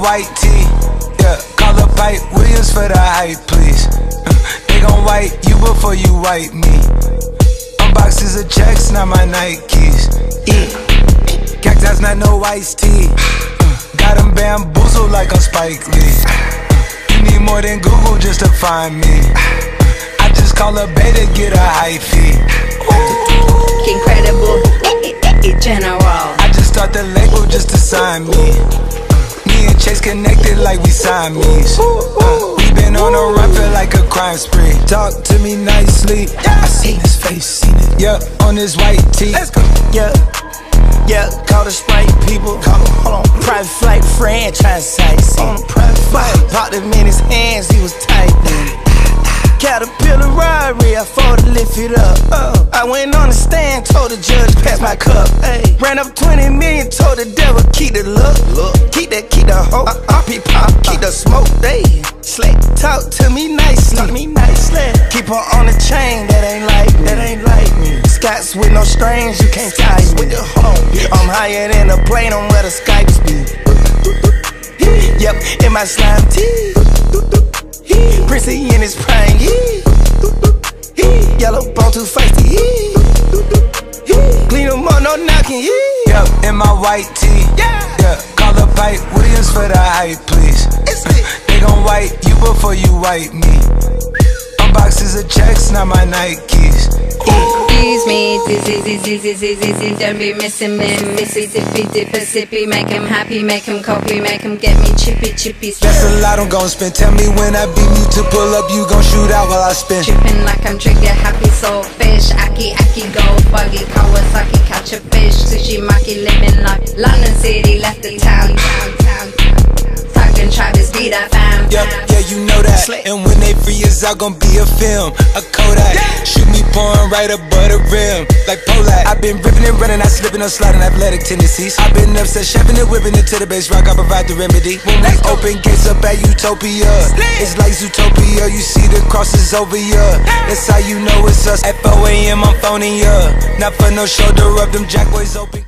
white tee, yeah. Call up Pipe Williams for the hype, please. They gon' wipe you before you wipe me. Unboxes of checks, not my Nikes. Cacti's not no iced tea. Got them bamboozled like I'm Spike Lee. You need more than Google just to find me. I just call a beta, get a hyphy. Incredible, general. I just start the label just to sign me. Me and Chase connected like we Siamese. We been on a run, feel like a crime spree. Talk to me nicely. I seen his face, seen it. Yeah, on his white tee. Let's go. Yeah, call the Sprite people. Hold on, private flight franchise sites. On a private flight, popped him in his hands, he was typing. Caterpillar robbery, I fought to lift it up. I went on the stand, told the judge pass my cup. Ran up 20 million, told the devil keep the look. Keep the hope. Pop, keep the smoke. Slick, talk to me nicely. Keep her on the chain, that ain't like me. Scots with no strings, you can't tie me. I'm higher than a plane on where the Skypes be. Yep, in my slime tee. Prissy in his prime, yellow bone too feisty, clean them up, no knocking, Yep, in my white tee, yeah. Call up Pipe Williams for the hype, please. They gon' wipe you before you wipe me. Unboxes of checks, not my Nikes. Excuse me, dizzy, don't be missing me. Missy, dipper, sippy, make him happy, make him copy, make him get me chippy. That's a lot I'm gon' spend. Tell me when I beam you to pull up, you gon' shoot out while I spin. Trippin' like I'm trigger happy, soul fish. Aki, go buggy, Kawasaki, catch a fish. Sushi, maki, living like London City, left the town. Fucking Travis, be that fam. Yeah, you know that. And when they free us out, gon' be a film, a Kodak. Shoot me pouring right above the rim, like Polak. I've been ripping and running, I slipping on sliding, athletic tendencies. I've been upset, chefing and whipping it to the base rock. I provide the remedy. When we open gates up at Utopia, it's like Zootopia. You see the crosses over ya. That's how you know it's us. At 4 AM, I'm phoning ya. Not for no shoulder up, them jack boys open.